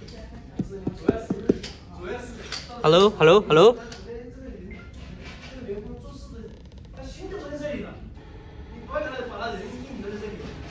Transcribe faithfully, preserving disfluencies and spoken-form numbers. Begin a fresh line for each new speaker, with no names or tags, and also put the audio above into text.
Hello，Hello，Hello。
他心都不在这里了，你关起来把他人硬留在这里。